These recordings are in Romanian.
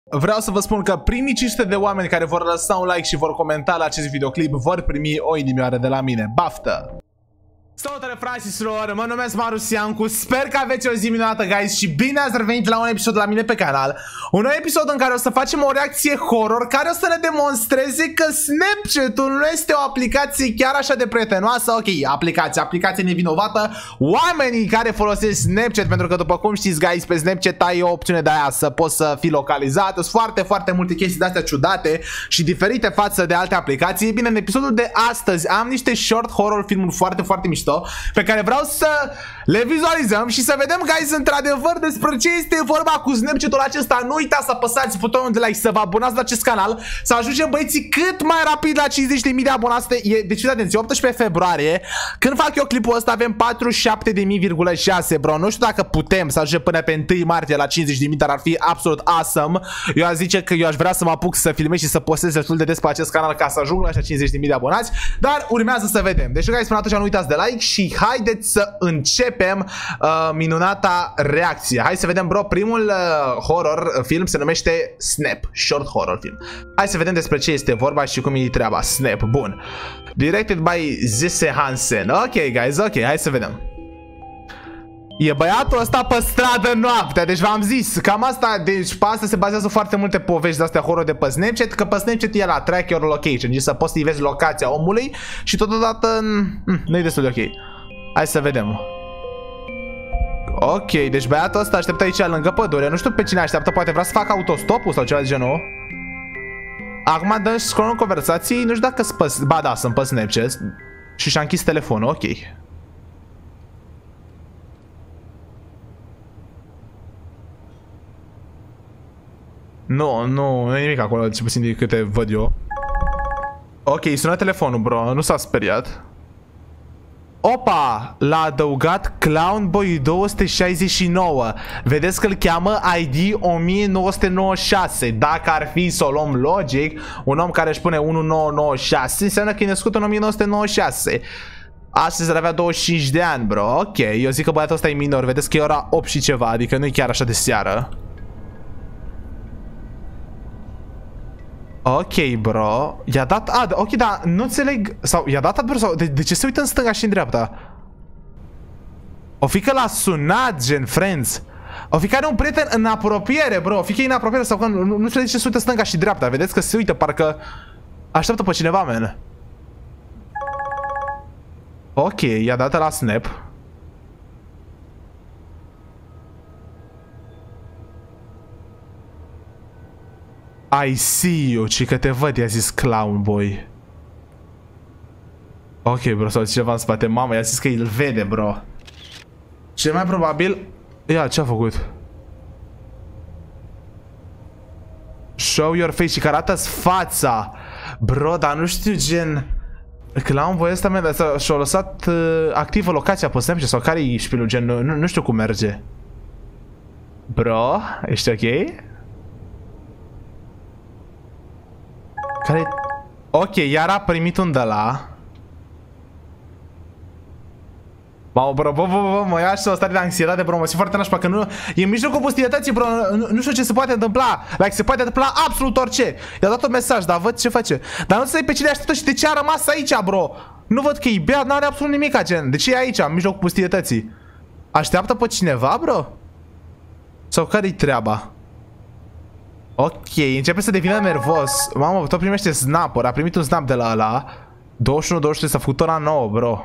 Vreau să vă spun că primii 500 de oameni care vor lăsa un like și vor comenta la acest videoclip vor primi o inimioară de la mine. Baftă! Salutare fraților, mă numesc Marius Iancu, sper că aveți o zi minunată, guys, și bine ați revenit la un episod la mine pe canal. Un nou episod în care o să facem o reacție horror care o să ne demonstreze că Snapchat-ul nu este o aplicație chiar așa de prietenoasă. Ok, aplicație nevinovată. Oamenii care folosesc Snapchat, pentru că după cum știți, guys, pe Snapchat ai o opțiune de aia să poți să fii localizat. Sunt foarte multe chestii de astea ciudate și diferite față de alte aplicații. Bine, în episodul de astăzi am niște short horror filmuri foarte mișto pe care vreau să le vizualizăm și să vedem, guys, într-adevăr despre ce este vorba cu Snapchat-ul acesta. Nu uitați să apăsați butonul de like, să vă abonați la acest canal, să ajungem, băieții, cât mai rapid la 50.000 de abonați. Deci, atenție, 18 februarie, când fac eu clipul ăsta, avem 47.000,6, bro. Nu știu dacă putem să ajungem până pe 1 martie la 50.000, dar ar fi absolut awesome. Eu aș zice că eu aș vrea să mă apuc să filmez și să postez destul de des pe acest canal ca să ajung la așa 50.000 de abonați, dar urmează să vedem. Deci, guys, până atunci nu uitați de like și haideți să începem minunata reacție. Hai să vedem, bro, primul horror film se numește Snap, short horror film. Hai să vedem despre ce este vorba și cum e treaba. Snap, bun. Directed by Jesse Hansen. Ok, guys, ok, hai să vedem. E băiatul ăsta pe stradă noaptea, deci v-am zis, cam asta, deci pe asta se bazează foarte multe povești de astea horror de pe Snapchat, că pe Snapchat e la track your location, deci să poți să-i vezi locația omului și totodată nu e destul de ok. Hai să vedem. Ok, deci băiatul ăsta așteaptă aici lângă pădure, nu știu pe cine așteaptă, poate vrea să facă autostopul sau ceva de genul. Acum dă scroll în conversații, nu știu dacă sunt pe... Ba da, sunt pe Snapchat și și-a închis telefonul, ok. Nu e nimic acolo, ce puțin de câte văd eu. Ok, sună telefonul, bro, nu s-a speriat. Opa, l-a adăugat Clownboy 269. Vedeți că îl cheamă ID 1996. Dacă ar fi să o luăm logic, un om care își pune 1996 înseamnă că e născut în 1996. Astăzi ar avea 25 de ani, bro. Ok, eu zic că băiatul ăsta e minor. Vedeți că e ora 8 și ceva, adică nu e chiar așa de seară. Ok, bro. I-a dat ad. Ok, dar nu înțeleg. Sau i-a dat ad, bro, sau de ce se uită în stânga și în dreapta? O fi că l-a sunat, gen, friends. O fi că are un prieten în apropiere, bro. O fi că e în apropiere sau că nu știu de ce se uită stânga și dreapta. Vedeți că se uită, parcă așteaptă pe cineva, man. Ok, i-a dat la Snap. I see you, ci că te văd, i-a zis Clownboy. Ok, bro, sau ceva în spate. Mamă, i-a zis că îl vede, bro. Cel mai probabil... Ia, ce-a făcut? Show your face, și că arată-ți fața. Bro, dar nu știu, gen... Clownboy ăsta, man, și-a lăsat activă locația pe Snapchat sau care-i șpilul, gen, nu știu cum merge. Bro, ești ok? Care... Ok, iar a primit un de la... Mamă, bro, mă ia așa o stare de anxietate, bro, mă simt foarte nașpa, că nu... E în mijlocul pustinătății, bro, nu știu ce se poate întâmpla. Like, se poate întâmpla absolut orice. I-a dat un mesaj, dar văd ce face. Dar nu înțeleg pe cine așteptă și de ce a rămas aici, bro. Nu văd că e beat, n-are absolut nimic, gen. De ce e aici, în mijlocul pustinătății? Așteaptă pe cineva, bro? Sau care-i treaba? Ok, începe să devină nervos. Mamă, tot primește snap-uri. A primit un snap de la ăla. 21-23, s-a făcut ora 9, bro.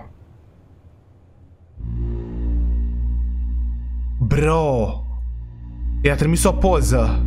Bro, i-a trimis o poză.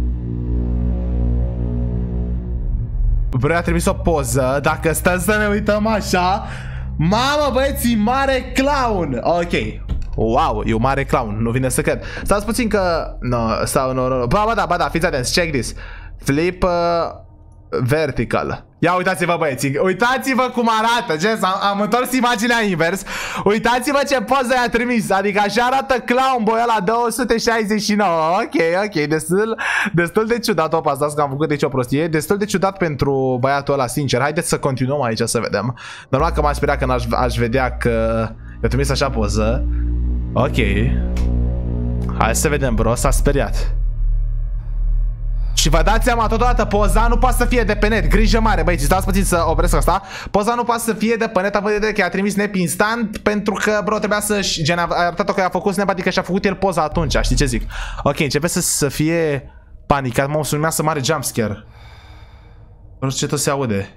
Bro, i-a trimis o poză. Dacă stăm să ne uităm așa. Mamă, băieții, mare clown. Ok. Wow, e un mare clown, nu vine să cred. Stați puțin că... Nu. Ba da, fiți atenți, check this. Flip vertical. Ia uitați-vă, băieții, uitați-vă cum arată, gen, am întors imaginea invers. Uitați-vă ce poză i-a trimis. Adică așa arată Clownboy ăla 269. Ok, destul de ciudat. Opa, stați că am făcut aici o prostie. Destul de ciudat pentru băiatul ăla, sincer. Haideți să continuăm aici să vedem. Normal că m-aș speria că aș vedea că i-a trimis așa poză. Ok. Hai să vedem, bro, s-a speriat. Și vă dați seama, totodată poza nu poate să fie de pe net. Grijă mare, băi, stați puțin să opresc asta. Poza nu poate să fie de pe net, având în vedere că i-a trimis snap instant, pentru că, bro, trebuia să-și, gen, a arătat-o că i-a făcut snap, adică și-a făcut el poza atunci, știi ce zic? Ok, începe să fie panicat, mă, urmează mare jumpscare. Nu știu ce tot se aude.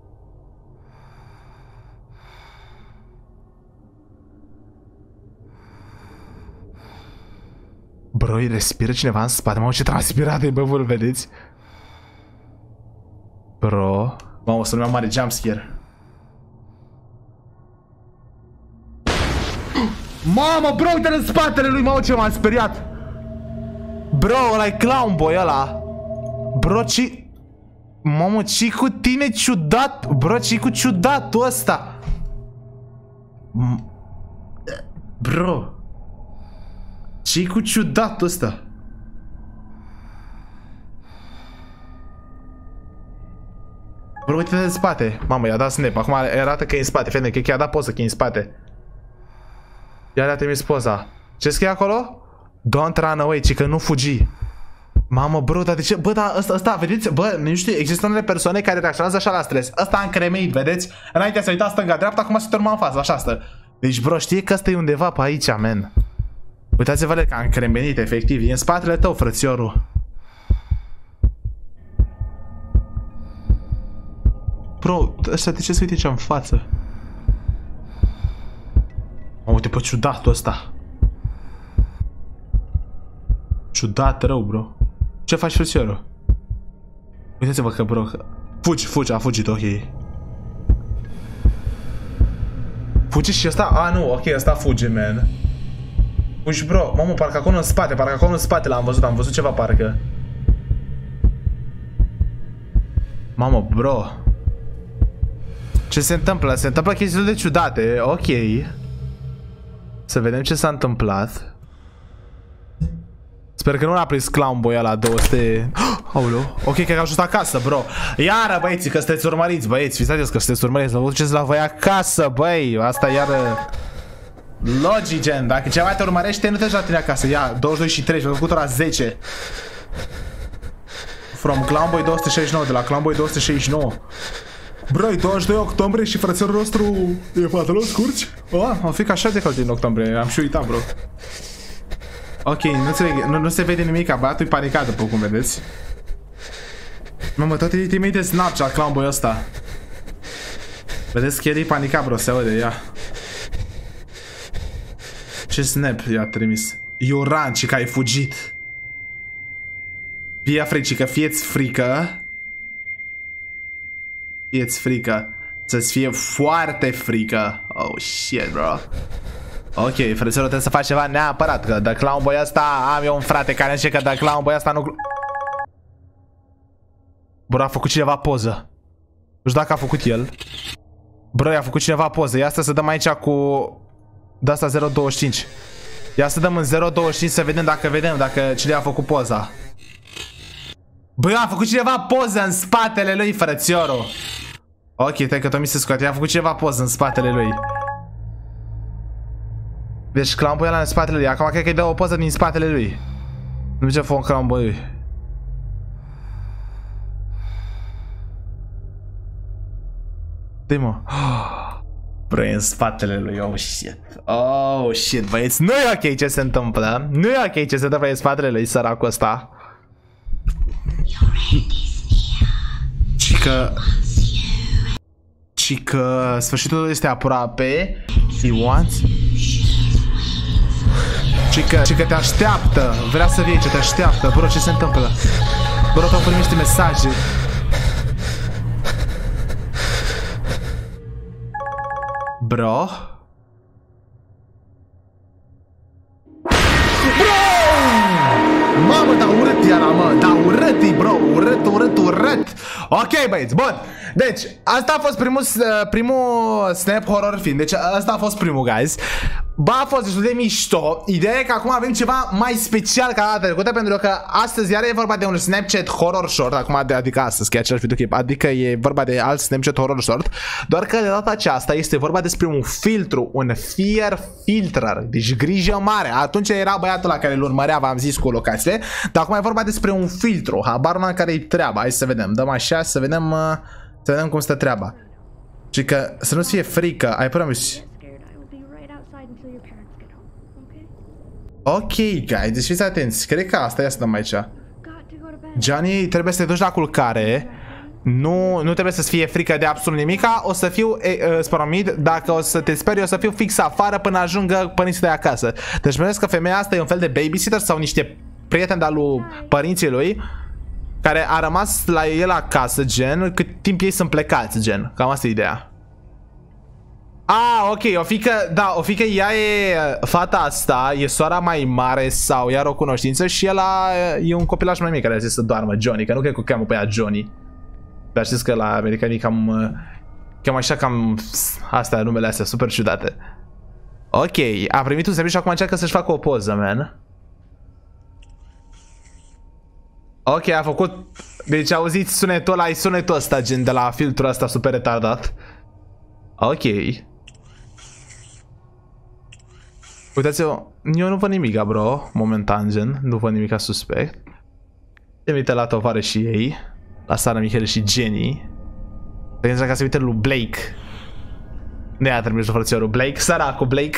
Bro, îi respiră cineva în spate. Mamă, ce transpirat e, bă, vă-l vedeți? Bro. Mamă, o să nu mare jumpscare. Mamă, bro, uite în spatele lui, mamă, ce m-am speriat. Bro, ăla-i clown boy ăla. Bro, ce... Mamă, ce-i cu tine ciudat? Bro, ce-i cu ciudatul ăsta? Bro. Ce-i cu ciudatul ăsta? Bro, uite în spate. Mamă, i-a dat snap. Acum arată că e în spate. Fede, că i-a dat poză că e în spate. Iar a trimis poza. Ce scrie acolo? Don't run away, ci că nu fugi. Mamă, bro, dar de ce? Bă, dar ăsta, vedeți? Bă, nu știu, există unele persoane care reacționează așa la stres. Ăsta a încremeit, vedeți? Înainte să uita stânga-dreapta, acum se turma în față, așa stă. Deci, bro, știe că ăsta e undeva pe aici, man. Uitați-vă că a încremenit, efectiv. E în spatele tău, frățiorul. Bro, ăsta de ce se uite ce în față? Mă, uite pe ciudatul ăsta. Ciudat rău, bro. Ce faci, frățiorul? Uitați-vă că, bro, fugi, a fugit, ok. Fugi și ăsta? A, nu, ok, ăsta fuge, man. Fugi, bro. Mamă, parcă acolo în spate, l-am văzut, am văzut ceva, parcă. Mamă, bro. Ce se întâmplă? Se întâmplă chestii de ciudate, ok. Să vedem ce s-a întâmplat. Sper că nu l-a prins clown boy la 200. Aoleu. Ok, cred că a ajuns acasă, bro. Iară, băieții, că sunteți urmăriți, băieți. Fiți atenți că sunteți urmăriți. Vă duceți la voi acasă, băi. Asta iară... Logic, gen. Dacă ceva te urmărește, nu te duci la tine acasă. Ia, 22 și 3, v-am făcut ora 10. From clown boy 269, de la clown boy 269. Bro, e 22 octombrie și frățiorul nostru e pantaloni scurți? Am fi ca 7 de din octombrie, am și uitat, bro. Ok, nu se vede nimic, băiatul e panicat, după cum vedeți. Mamă, tot e timid de Snapchat, clownboy ăsta. Vedeți că el e panicat, bro, se aude, ia. Ce snap i-a trimis? Ioran, ci că ai fugit. Fie fricică, fieți frică. Fieți frică. Să-ți fie foarte frică. Oh, shit, bro. Ok, frățelul, trebuie să faci ceva neapărat. Că de clownboy ăsta am eu un frate care zice că de clownboy ăsta nu... Bro, a făcut cineva poză. Nu știu dacă a făcut el. Bro, i-a făcut cineva poză. Ia să dăm aici cu... De asta 0.25. Ia să dăm în 0.25 să vedem dacă cine a făcut poza. Băi, a făcut cineva poză în spatele lui, frățiorul. Ok, trebuie că Tomi se scoate. I-a făcut cineva poză în spatele lui. Deci clownboy ăla în spatele lui. Acum cred că îi dă o poză din spatele lui. Nu ce fă un clownboy. Dă-i, mă. Bro, e în spatele lui. Oh shit. Oh shit, băieți. Nu e ok ce se întâmplă. Nu e ok ce se întâmplă în spatele lui, săracul ăsta. Și că sfârșitul este aproape. He wants. Și că te așteaptă. Vrea să vie ce te așteaptă. Bro, ce se întâmplă? Bro, tu primești mesaje. Bro. Mamă, dar urât era, mă. Dar urât, bro. Urât. Ok, băieți, bun. Deci, asta a fost primul snap horror film. Deci, asta a fost primul, guys. Bă, a fost destul de mișto. Ideea e că acum avem ceva mai special ca data trecută, pentru că astăzi iar e vorba de un Snapchat horror short. Acum, adică astăzi, că e același videoclip. Adică e vorba de alt Snapchat horror short. Doar că de data aceasta este vorba despre un filtru, un fear filter. Deci grijă mare. Atunci era băiatul la care îl urmărea, v-am zis, cu locațiile. Dar acum e vorba despre un filtru. Habar n-am care-i treaba. Hai să vedem. Dăm așa, să vedem cum stă treaba. Și că să nu-ți fie frică, I promise. Ok, guys, deci fiți atenți. Cred că asta, ia să dăm aici. Johnny, trebuie să te duci la culcare. Nu trebuie să-ți fie frică de absolut nimica. O să fiu sporomit. Dacă o să te speri, o să fiu fix afară până ajungă părinții de acasă. Deci mă că femeia asta e un fel de babysitter sau niște prieteni de-al lui părinții lui, care a rămas la el acasă, gen, cât timp ei sunt plecați, gen. Cam asta e ideea. Ah, ok, o fică ea e fata asta, e sora mai mare sau iar o cunoștință și ăla e un copilaș mai mic care a zis să doarmă, Johnny, că nu cred că o cheamă pe ea Johnny. Dar știți că la americanii cam așa, cam astea, numele astea, super ciudate. Ok, a primit un serviciu și acum încearcă să-și facă o poză, man. Ok, a făcut, deci auziți sunetul ăla, e sunetul ăsta, gen, de la filtrul ăsta super retardat. Ok. Uitați-vă, eu nu văd nimica, bro, momentan, gen, nu văd nimica suspect. Se uite la tovară și ei, la Sara, Michele și Jenny. Să ca să uite lui Blake. Nu i-a trimis frățiorul Blake, săracul Blake.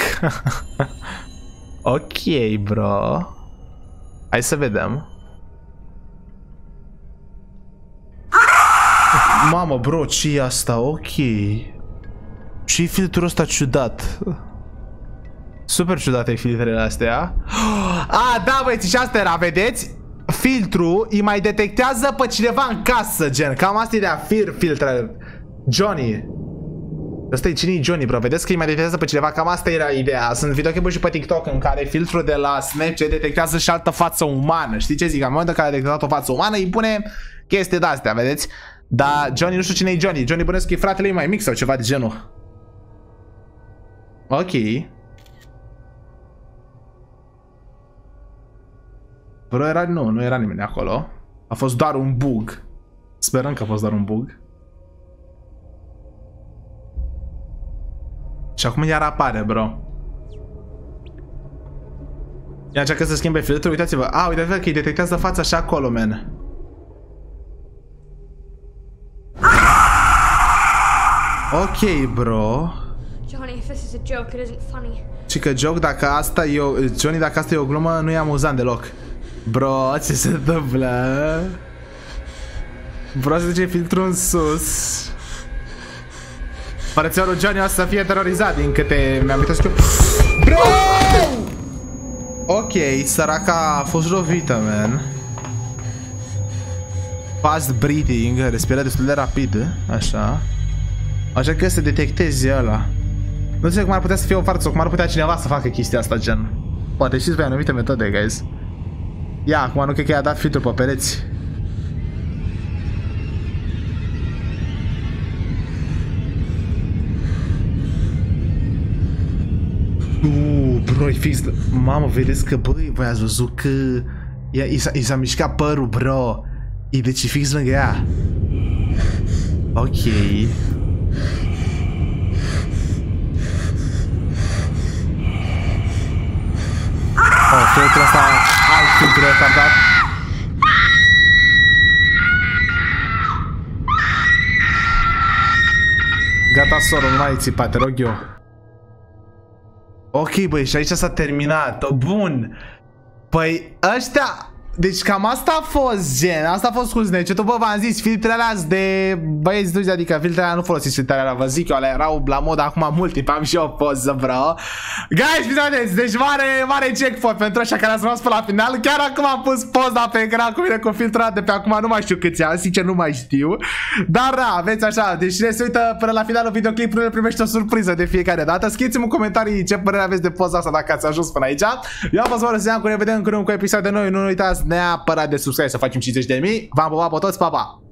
Ok, bro. Hai să vedem. Mamă, bro, ce e asta? Ok. Și filtrul ăsta ciudat. Super ciudate filtrele astea. Ah, da, băieți, și asta era, vedeți? Filtrul îi mai detectează pe cineva în casă, gen. Cam asta e de fear filter. Johnny. Ăsta e cine-i Johnny, bro? Vedeți că îi mai detectează pe cineva? Cam asta era ideea. Sunt videoclipuri și pe TikTok în care filtrul de la Snapchat detectează și altă față umană. Știi ce zic? În momentul în care a detectat o față umană, îi pune chestii de-astea, vedeți? Dar Johnny, nu știu cine-i Johnny. Johnny bănesc că e fratele lui mai mic sau ceva de genul. Ok. Bro, era, nu era nimeni acolo. A fost doar un bug. Sperăm că a fost doar un bug. Și acum iar apare, bro. Ia încearcă să schimbe filtrul, uitați-vă. Ah, uitați-vă că îi detectează fața și acolo, man. Ok, bro. Johnny, if this is a joke, it isn't funny. Și că joke, dacă asta e o... Johnny, dacă asta e o glumă, nu e amuzant deloc. Bro, ce se întâmplă? Bro, se duce filtrul în sus. Frățiorul Johnny o să fie terorizat, din câte mi-am uitat eu. Bro! Ok, săraca a fost lovită, man. Fast breathing, respiră destul de rapid, așa. Așa că să detectezi ăla. Nu știu cum ar putea să fie o farsă, cum ar putea cineva să facă chestia asta, gen. Poate știți pe anumite metode, guys. Ia, acum nu cred că i-a dat filtrul pe pereți. Bro, e fix. Mamă, vedeți că, băi, voi ați văzut că i s-a mișcat părul, bro. E deci e fix lângă ea. Ok. Oh, filtrul ăsta, alt filtru retardat. Gata, soră, nu mai țipa, te rog eu. Ok, băi, și aici s-a terminat. Bun. Păi, ăștia... Deci cam asta a fost, gen. Asta a fost cu Snapchat-ul. Bă, v-am zis, filtrele astea de băieți duși, adică filtrele alea nu folosiți filtrele alea, vă zic eu, alea erau la mod acum mult timp, am și o poză, bro. Guys, fiți deci mare checkpoint pentru așa care ați rămas pe la final. Chiar acum am pus poza pe ecran cu mine cu filtrul de pe acum, nu mai știu câți ani, sincer nu mai știu. Dar da, aveți așa, deci cine se uită până la finalul videoclipului primește o surpriză de fiecare dată. Scrieți-mi în comentarii ce părere aveți de poza asta dacă ați ajuns până aici. Eu am fost Marusian, cu ne vedem în curând cu episoade noi, nu uitați neapărat de subscribe să facem 50.000. V-am pupat pe toți, pa, pa!